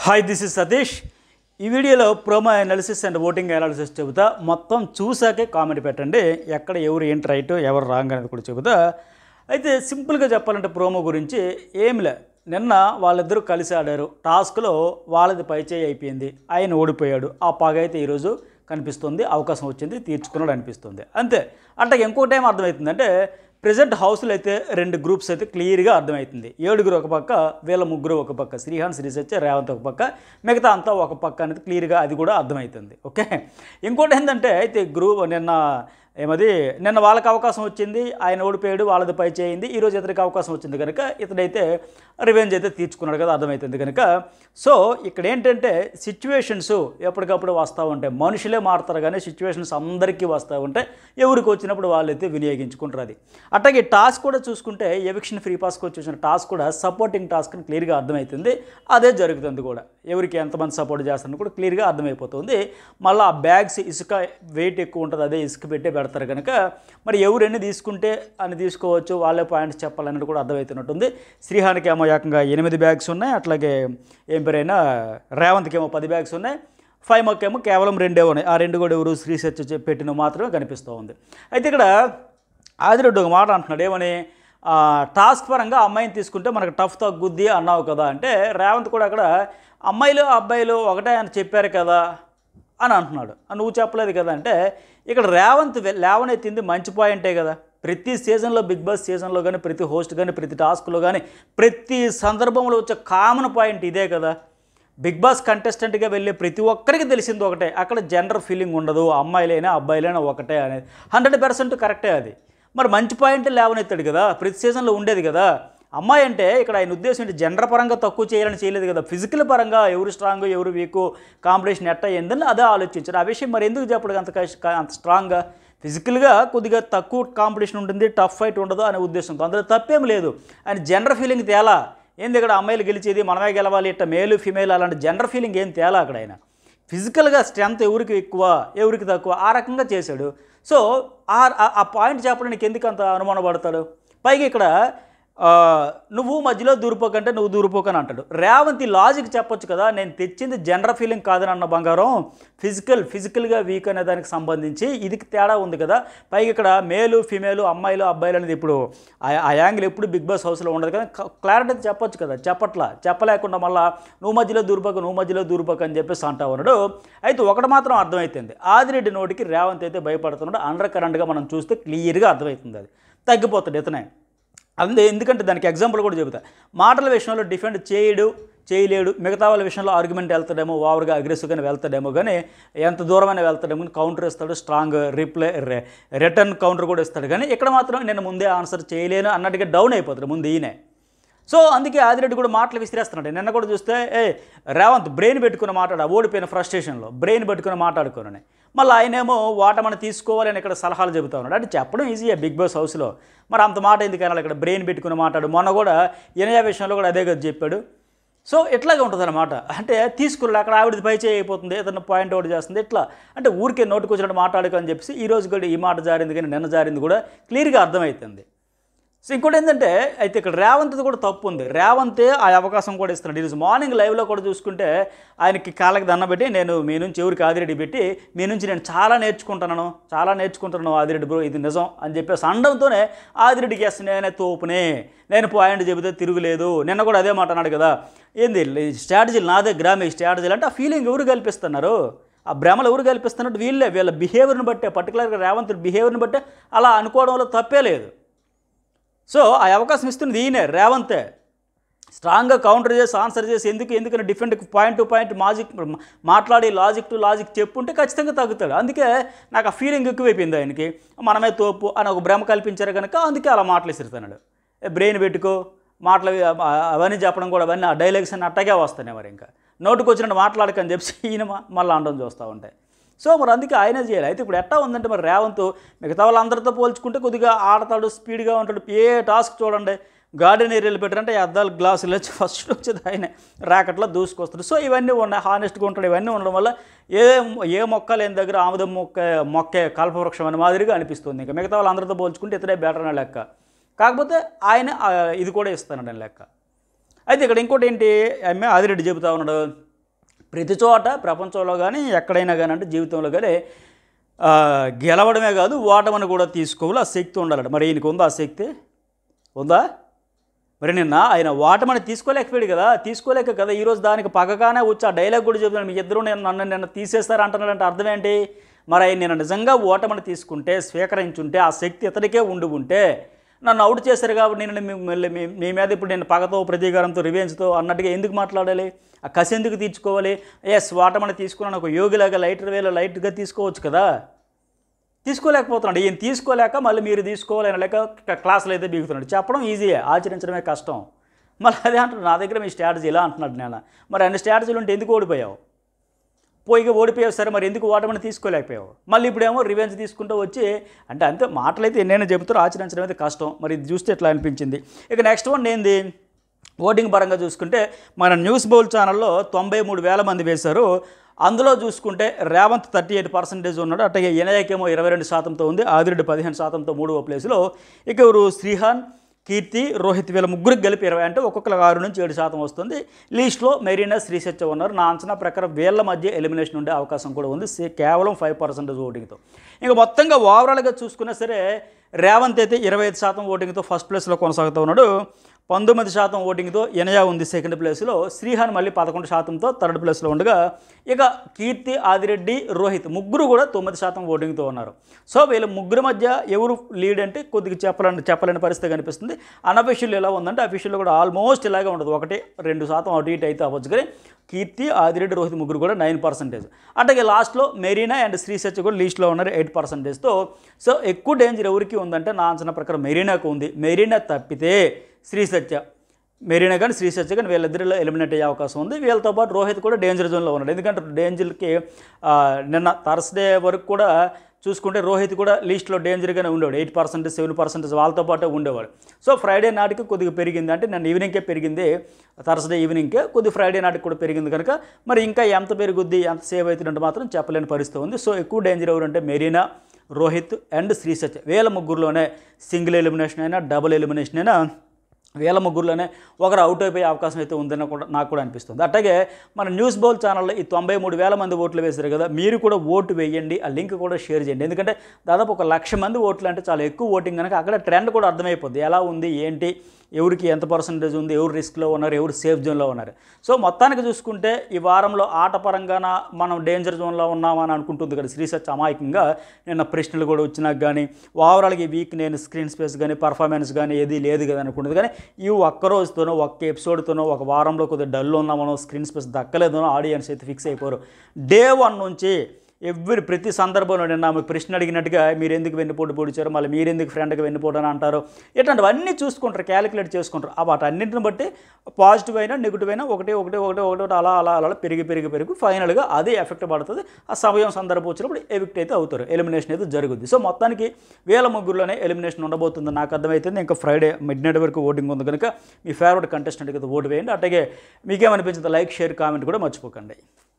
Hi this is Satish. ఈ వీడియోలో promo analysis and voting analysis చెబుతా. మొత్తం చూసాకే కామెంట్ పెట్టండి, ఎక్కడ ఎవరు ఏంటి రైట్ ఎవరు రాంగ్ అనేది కూడా చెబుతా. అయితే సింపుల్గా చెప్పాలంటే ప్రోమో గురించి ఏమిలే, నిన్న వాళ్ళిద్దరూ కలిసి ఆడారు. టాస్క్లో వాళ్ళది పైచేయి అయిపోయింది, ఆయన ఓడిపోయాడు. ఆ పగ అయితే ఈరోజు కనిపిస్తుంది, అవకాశం వచ్చింది, తీర్చుకున్నాడు అనిపిస్తుంది, అంతే. అంటే ఇంకోటి ఏం అర్థమవుతుందంటే ప్రెజెంట్ హౌస్లో అయితే రెండు గ్రూప్స్ అయితే క్లియర్గా అర్థమవుతుంది. 7గురు ఒక పక్క, వీళ్ళ ముగ్గురు ఒక పక్క, శ్రీహాన్ శ్రీసత్య రేవంత్ ఒక పక్క, మిగతా అంతా ఒక పక్క అనేది క్లియర్గా అది కూడా అర్థమవుతుంది. ఓకే, ఇంకోటి ఏంటంటే అయితే నిన్న వాళ్ళకి అవకాశం వచ్చింది, ఆయన ఓడిపోయాడు, వాళ్ళది పై చేయింది. ఈరోజు ఇతనికి అవకాశం వచ్చింది కనుక ఇతడైతే రివెంజ్ అయితే తీర్చుకున్నాడు కదా, అర్థమవుతుంది కనుక. సో ఇక్కడ ఏంటంటే సిచ్యువేషన్స్ ఎప్పటికప్పుడు వస్తూ ఉంటాయి, మనుషులే మారుతారు కానీ సిచ్యువేషన్స్ అందరికీ వస్తూ ఉంటాయి. ఎవరికి వచ్చినప్పుడు వాళ్ళైతే వినియోగించుకుంటారు. అది అట్లాగే టాస్క్ కూడా చూసుకుంటే ఎవిక్షన్ ఫ్రీ పాస్కి వచ్చేసిన టాస్క్ కూడా సపోర్టింగ్ టాస్క్ అని క్లియర్గా అర్థమవుతుంది. అదే జరుగుతుంది కూడా, ఎవరికి ఎంతమంది సపోర్ట్ చేస్తారని కూడా క్లియర్గా అర్థమైపోతుంది. మళ్ళీ ఆ బ్యాగ్స్ ఇసుక వెయిట్ ఎక్కువ ఉంటుంది, అదే ఇసుక పెట్టే పెడతారు కనుక మరి ఎవరు ఎన్ని తీసుకుంటే అని తీసుకోవచ్చు, వాళ్ళే పాయింట్స్ చెప్పాలన్నది కూడా అర్థమవుతున్నట్టుంది. శ్రీహానికి ఏమో ఏకంగా 8 బ్యాగ్స్ ఉన్నాయి, అట్లాగే ఏం పేరైనా రేవంత్కి ఏమో 10 బ్యాగ్స్ ఉన్నాయి, ఫైమకేమో కేవలం 2 ఉన్నాయి. ఆ 2 కూడా ఎవరు రీసెర్చ్ పెట్టిన మాత్రమే కనిపిస్తూ ఉంది. అయితే ఇక్కడ ఆదిరెడ్డి ఒక మాట అంటున్నాడు, ఏమని టాస్క్ పరంగా అమ్మాయిని తీసుకుంటే మనకు టఫ్ తగ్గుద్ది అన్నావు కదా అంటే, రేవంత్ కూడా అక్కడ అమ్మాయిలు అబ్బాయిలు ఒకటే అని చెప్పారు కదా అని అంటున్నాడు. నువ్వు చెప్పలేదు కదా అంటే, ఇక్కడ రేవంత్ లేవనెత్తింది మంచి పాయింటే కదా. ప్రతి సీజన్లో, బిగ్ బాస్ సీజన్లో కానీ, ప్రతి హోస్ట్ కానీ, ప్రతి టాస్క్లో కానీ, ప్రతి సందర్భంలో వచ్చే కామన్ పాయింట్ ఇదే కదా. బిగ్ బాస్ కంటెస్టెంట్గా వెళ్ళే ప్రతి ఒక్కరికి తెలిసింది ఒకటే, అక్కడ జెండర్ ఫీలింగ్ ఉండదు, అమ్మాయిలైనా అబ్బాయిలైనా ఒకటే అనేది 100% కరెక్టే. అది మరి మంచి పాయింట్ లేవనెత్తాడు కదా, ప్రతి సీజన్లో ఉండేది కదా. అమ్మాయి అంటే ఇక్కడ ఆయన ఉద్దేశం ఏంటి, జెండర్ పరంగా తక్కువ చేయాలని చేయలేదు కదా, ఫిజికల్ పరంగా ఎవరు స్ట్రాంగ్ ఎవరు వీకు, కాంపిటీషన్ ఎట్ట అయ్యిందని అదే ఆలోచించారు. ఆ విషయం మరి ఎందుకు చెప్పడు అంత స్ట్రాంగ్గా, ఫిజికల్గా కొద్దిగా తక్కువ కాంపిటీషన్ ఉంటుంది, టఫ్ ఫైట్ ఉండదు అనే ఉద్దేశంతో. అందులో తప్పేం లేదు. ఆయన జెండర్ ఫీలింగ్ తేలా ఏంది, ఇక్కడ అమ్మాయిలు గెలిచేది మనమే గెలవాలి, ఇట్ట మేలు ఫిమేల్ అలాంటి జెండర్ ఫీలింగ్ ఏం తేలా. అక్కడ ఆయన ఫిజికల్గా స్ట్రెంత్ ఎవరికి ఎక్కువ ఎవరికి తక్కువ ఆ రకంగా చేశాడు. సో ఆ పాయింట్ చెప్పడానికి ఎందుకు అంత అనుమానపడతాడు. పైగా ఇక్కడ నువ్వు మధ్యలో దూరిపోకంటే నువ్వు దూరిపోకని అంటాడు. రేవంత్ ఈ లాజిక్ చెప్పొచ్చు కదా, నేను తెచ్చింది జెండర్ ఫీలింగ్ కాదని అన్న బంగారం, ఫిజికల్గా వీక్ అనే దానికి సంబంధించి ఇది తేడా ఉంది కదా. పైగా ఇక్కడ మేలు ఫిమేలు అమ్మాయిలు అబ్బాయిలు అనేది ఇప్పుడు ఆ యాంగిల్ ఎప్పుడు బిగ్ బాస్ హౌస్లో ఉండదు కదా, క్లారిటీ చెప్పొచ్చు కదా, చెప్పలేకుండా మళ్ళీ నువ్వు మధ్యలో దూరిపోక అని చెప్పేసి అంటా ఉన్నాడు. అయితే ఒకటి మాత్రం అర్థమవుతుంది, ఆదిరెడ్డి నోటికి రేవంత్ అయితే భయపడుతున్నాడు. అండర్ కరెంట్గా మనం చూస్తే క్లియర్గా అర్థమవుతుంది, అది తగ్గిపోతాడు ఇతనే. ఎందుకంటే దానికి ఎగ్జాంపుల్ కూడా చెబుతా. మాటల విషయంలో డిఫెండ్ చేయలేడు, మిగతా వాళ్ళ విషయంలో ఆర్గ్యుమెంట్ వెళ్తాడేమో, ఓవర్గా అగ్రెసివ్గానే వెళ్తాడేమో, కానీ ఎంత దూరమైనా వెళ్తాడేమో, కౌంటర్ ఇస్తాడు, స్ట్రాంగ్ రిటర్న్ కౌంటర్ కూడా ఇస్తాడు. కానీ ఇక్కడ మాత్రం నేను ముందే ఆన్సర్ చేయలేను అన్నట్టుగా డౌన్ అయిపోతాడు ముందు ఈయనే. సో అందుకే ఆదిరెడ్డి కూడా మాటలు విసిరేస్తున్నాడు. నిన్న కూడా చూస్తే రేవంత్ బ్రెయిన్ పెట్టుకుని ఓడిపోయిన ఫ్రస్ట్రేషన్లో బ్రెయిన్ పెట్టుకుని మాట్లాడుకోనని, మళ్ళీ ఆయనేమో వాటమని తీసుకోవాలని ఇక్కడ సలహాలు చెబుతా ఉన్నాడు. అంటే చెప్పడం ఈజీయే బిగ్ బాస్ హౌస్లో, మరి అంత మాట ఎందుకనాలి, ఇక్కడ బ్రెయిన్ పెట్టుకుని మాట్లాడు. మొన్న కూడా ఇనయ విషయంలో కూడా అదే కదా చెప్పాడు. సో ఇట్లాగే ఉంటుంది అన్నమాట. అంటే తీసుకున్నాడు, అక్కడ ఆవిడది పై చేయి అయిపోతుంది, ఏదన్నా పాయింట్ అవుట్ చేస్తుంది, ఇట్లా అంటే ఊరికే నోటుకు వచ్చినట్టు మాట్లాడుకోని చెప్పేసి ఈరోజు కూడా ఈ మాట జారింది, కానీ నిన్న జారింది కూడా క్లియర్గా అర్థమవుతుంది. సో ఇంకోటి ఏంటంటే అయితే ఇక్కడ రేవంత్ది కూడా తప్పు ఉంది. రేవంతే ఆ అవకాశం కూడా ఇస్తున్నాడు. ఈరోజు మార్నింగ్ లైవ్లో కూడా చూసుకుంటే ఆయనకి కాళ్ళకి దండం పెట్టి, నేను మీ నుంచి ఎవరికి ఆదిరెడ్డి పెట్టి, మీ నుంచి నేను చాలా నేర్చుకుంటున్నాను ఆదిరెడ్డి బ్రో, ఇది నిజం అని చెప్పేసి అనడంతోనే ఆదిరెడ్డికి నేనే తోపునే, నేను పాయింట్ చెబితే తిరుగులేదు. నిన్న కూడా అదే మాట అన్నాడు కదా, ఏంది స్ట్రాటజీలు నా దగ్గర, మీ స్ట్రాటజీలు అంటే ఆ ఫీలింగ్ ఎవరు కల్పిస్తున్నారు, ఆ భ్రమలు ఎవరు కల్పిస్తున్నట్టు వీళ్ళ బిహేవియర్ని బట్టే, పర్టికులర్గా రేవంత్ బిహేవియర్ని బట్టే అలా అనుకోవడంలో తప్పే లేదు. సో ఆ అవకాశం ఇస్తున్నది ఈయనే, రేవంతే. స్ట్రాంగ్గా కౌంటర్ చేసి ఆన్సర్ చేసి ఎందుకని డిఫెండ్ పాయింట్ టు పాయింట్ మాట్లాడి లాజిక్ టు లాజిక్ చెప్పుంటే ఖచ్చితంగా తగ్గుతాడు. అందుకే నాకు ఆ ఫీలింగ్ ఎక్కువైపోయింది ఆయనకి, మనమే తోపు అని ఒక భ్రమ కల్పించారు కనుక అందుకే అలా మాటలు ఇస్తున్నాడు. బ్రెయిన్ పెట్టుకో మాటలు అవన్నీ చెప్పడం కూడా, అవన్నీ ఆ డైలాగ్స్ అన్నీ అట్టగే వస్తాయి. మరి ఇంకా నోటుకు వచ్చినట్టు మాట్లాడకని చెప్పి ఈయన మళ్ళీ అనడం చూస్తూ ఉంటాయి. సో మరి అందుకే ఆయనే చేయాలి. అయితే ఇప్పుడు ఎట్టా ఉందంటే మరి రేవంత్ మిగతా వాళ్ళందరితో పోల్చుకుంటే కొద్దిగా ఆడతాడు, స్పీడ్గా ఉంటాడు. ఏ టాస్క్ చూడండి, గార్డెన్ ఏరియాలు పెట్టారంటే అద్దాలు గ్లాసులు వచ్చి ఫస్ట్ వచ్చేది ఆయన ర్యాకెట్లో దూసుకొస్తాడు. సో ఇవన్నీ ఉన్నాయి, హానెస్ట్గా ఉంటాడు. ఇవన్నీ ఉండడం వల్ల ఏ మొక్క లేని దగ్గర ఆముదం మొక్కే కల్పవృక్షం అనే మాదిరిగా అనిపిస్తుంది. ఇంకా మిగతా వాళ్ళందరితో పోల్చుకుంటే ఇతడే బెటర్ అనే లెక్క. కాకపోతే ఆయన ఇది కూడా ఇస్తానండి లెక్క. అయితే ఇక్కడ ఇంకోటి ఏంటి, ఆదిరెడ్డి చెబుతా ఉన్నాడు, ప్రతి చోట ప్రపంచంలో కానీ ఎక్కడైనా కానీ అంటే జీవితంలో కానీ గెలవడమే కాదు ఓటమని కూడా తీసుకోవాలి, ఆ శక్తి ఉండాలట. మరి ఈయనకు ఉందా ఆ శక్తి? ఉందా? మరి నిన్న ఆయన ఓటమని తీసుకోలేకపోయాడు కదా, తీసుకోలేక కదా ఈరోజు దానికి పక్కగానే వచ్చి ఆ డైలాగ్ కూడా చెబుతున్నాను, మీ ఇద్దరు నన్ను తీసేస్తారు అంటున్నాడంటే అర్థం ఏంటి? మరి ఆయన నేను నిజంగా ఓటమని తీసుకుంటే స్వీకరించుంటే ఆ శక్తి ఇతడికే ఉండి ఉంటే నన్ను అవుట్ చేశారు కాబట్టి నేను మళ్ళీ మీ మీద ఇప్పుడు నేను పగతో ప్రతీకారంతో రివెంజ్తో అన్నట్టుగా ఎందుకు మాట్లాడాలి? ఆ కసి ఎందుకు తీర్చుకోవాలి? ఎస్ ఓటమని తీసుకున్నాను ఒక యోగిలాగా లైట్గా తీసుకోవచ్చు కదా, తీసుకోలేకపోతున్నాడు. ఈయన తీసుకోలేక మళ్ళీ మీరు తీసుకోవాలని లేక క్లాసులు అయితే బిగుతున్నాడు. చెప్పడం ఈజీయే, ఆచరించడమే కష్టం. మళ్ళీ అదే అంటున్నాడు, నా దగ్గర మీ స్ట్రాటజీ ఇలా అంటున్నాడు. నేను మరి అన్ని స్ట్రాటజీలు ఉంటే ఎందుకు ఓడిపోయావు? ఓడిపోయావు సరే, మరి ఎందుకు ఓటమని తీసుకోలేకపోయావు? మళ్ళీ ఇప్పుడేమో రివెంజ్ తీసుకుంటూ వచ్చి అంటే అంతే మాటలైతే ఎన్నైనా చెబుతారో ఆచరించడం అయితే కష్టం. మరి ఇది చూస్తే ఎట్లా అనిపించింది. ఇక నెక్స్ట్ వన్ ఏంది, ఓటింగ్ పరంగా చూసుకుంటే మన న్యూస్ బౌల్ ఛానల్లో 93,000 మంది వేశారు. అందులో చూసుకుంటే రేవంత్ 38% ఉన్నాడు. అట్లాగే ఎనయాకేమో 22%తో ఉంది. ఆదిరెడ్డి 15%తో 3వ ప్లేస్లో. ఇక ఎవరు శ్రీహాన్, కీర్తి, రోహిత్ వీళ్ళ ముగ్గురికి కలిపి 20 అంటే ఒక్కొక్కరు 6 నుంచి 7% వస్తుంది. లీస్ట్లో మెరీనా, శ్రీసత్య ఉన్నారు. నా అంచనా ప్రకారం వీళ్ళ మధ్య ఎలిమినేషన్ ఉండే అవకాశం కూడా ఉంది, కేవలం 5% ఓటింగ్తో. ఇంకా మొత్తంగా ఓవరాల్గా చూసుకున్నా సరే రేవంత్ అయితే 25% ఓటింగ్తో ఫస్ట్ ప్లేస్లో కొనసాగుతూ ఉన్నాడు. 19% ఓటింగ్తో ఎనయా ఉంది సెకండ్ ప్లేస్లో. శ్రీహాన్ మళ్ళీ 11%తో థర్డ్ ప్లేస్లో ఉండగా ఇక కీర్తి, ఆదిరెడ్డి, రోహిత్ ముగ్గురు కూడా 9% ఓటింగ్తో ఉన్నారు. సో వీళ్ళ ముగ్గురు మధ్య ఎవరు లీడ్ అంటే కొద్దిగా చెప్పలేని పరిస్థితి కనిపిస్తుంది. అన్అఫీషియల్ ఎలా ఉందంటే అఫీషియల్ కూడా ఆల్మోస్ట్ ఇలాగే ఉండదు, 1-2% అటు ఇటు అయితే అవ్వచ్చు. కానీ కీర్తి, ఆదిరెడ్డి, రోహిత్ ముగ్గురు కూడా 9%. అట్లాగే లాస్ట్లో మెరీనా అండ్ శ్రీసత్య కూడా లీస్ట్లో ఉన్నారు 8%తో. సో ఎక్కువ డేంజర్ ఎవరికి ఉందంటే నా అంచనా ప్రకారం మెరీనాకు ఉంది. మెరీనా తప్పితే శ్రీసత్య, మెరీనా కానీ శ్రీసత్య కానీ వీళ్ళిద్దరిలో ఎలిమినేట్ అయ్యే అవకాశం ఉంది. వీళ్ళతో పాటు రోహిత్ కూడా డేంజర్ జోన్లో ఉన్నాడు. ఎందుకంటే డేంజర్కి నిన్న థర్స్డే వరకు కూడా చూసుకుంటే రోహిత్ కూడా లీస్ట్లో డేంజర్గానే ఉండేవాడు, 8%, 7% వాళ్ళతో పాటు ఉండేవాడు. సో ఫ్రైడే నాటికి కొద్దిగా పెరిగింది, అంటే నన్ను ఈవినింగ్కే పెరిగింది, థర్స్డే ఈవినింగ్కే కొద్దిగా ఫ్రైడే నాటికి కూడా పెరిగింది కనుక మరి ఇంకా ఎంత పెరుగుద్ది ఎంత సేవ్ అవుతుందంటే మాత్రం చెప్పలేని పరిస్థితి ఉంది. సో ఎక్కువ డేంజర్ ఎవరంటే మెరీనా, రోహిత్ అండ్ శ్రీసత్య. వీళ్ళ ముగ్గురులోనే సింగిల్ ఎలిమినేషన్ అయినా డబుల్ ఎలిమినేషన్ అయినా వీళ్ళ ముగ్గురులోనే ఒకరు అవుట్ అయిపోయే అవకాశం అయితే ఉందని కూడా నాకు కూడా అనిపిస్తుంది. అట్లాగే మన న్యూస్ బౌల్ ఛానల్లో ఈ 93,000 మంది ఓట్లు వేశారు కదా, మీరు కూడా ఓటు వేయండి, ఆ లింక్ కూడా షేర్ చేయండి. ఎందుకంటే దాదాపు 1,00,000 మంది ఓట్లు అంటే చాలా ఎక్కువ ఓటింగ్ కనుక అక్కడ ట్రెండ్ కూడా అర్థమైపోద్ది, ఎలా ఉంది ఏంటి, ఎవరికి ఎంత పర్సంటేజ్ ఉంది, ఎవరు రిస్క్లో ఉన్నారు, ఎవరు సేఫ్ జోన్లో ఉన్నారు. సో మొత్తానికి చూసుకుంటే ఈ వారంలో ఆట పరంగాన మనం డేంజర్ జోన్లో ఉన్నామని అనుకుంటుంది కదా శ్రీసత్య అమాయకంగా. నిన్న ప్రశ్నలు కూడా వచ్చినాక కానీ ఓవరాల్గా ఈ వీక్ నేను స్క్రీన్ స్పేస్ కానీ పర్ఫార్మెన్స్ కానీ ఏది లేదు కదా అనుకుంటుంది. కానీ ఈ ఒక్క రోజుతోనో ఒక్క ఎపిసోడ్తోనో ఒక వారంలో కొద్దిగా డల్ ఉన్నామనో స్క్రీన్ స్పేస్ దక్కలేదనో ఆడియన్స్ అయితే ఫిక్స్ అయిపోరు. డే 1 నుంచి ప్రతి సందర్భంలో నేను ఆమె ప్రశ్న అడిగినట్టుగా మీరు ఎందుకు వెన్నుపోటు పొడిచారు, మళ్ళీ మీరు ఎందుకు ఫ్రెండ్గా వెన్నుపోటు అని అంటారు, ఇట్లాంటివన్నీ చూసుకుంటారు, క్యాలిక్యులేట్ చేసుకుంటారు. వాటన్నింటిని బట్టి పాజిటివ్ అయినా నెగిటివ్ అయినా ఒకటి అలా పెరిగి ఫైనల్గా అదే ఎఫెక్ట్ పడుతుంది. ఆ సమయం సందర్భం వచ్చినప్పుడు ఎవిక్ట్ అయితే అవుతారు, ఎలిమినేషన్ అయితే జరుగుద్ది. సో మొత్తానికి వీళ్ళ ముగ్గురులోనే ఎలిమినేషన్ ఉండబోతుంది నాకు అర్థమవుతుంది. ఇంకా ఫ్రైడే మిడ్నైట్ వరకు ఓటింగ్ ఉంది కనుక మీ ఫేవరెట్ కంటెస్టెంట్కి అయితే ఓటు వేయండి. అట్లాగే మీకేమనిపించింది లైక్, షేర్, కామెంట్ కూడా మర్చిపోకండి.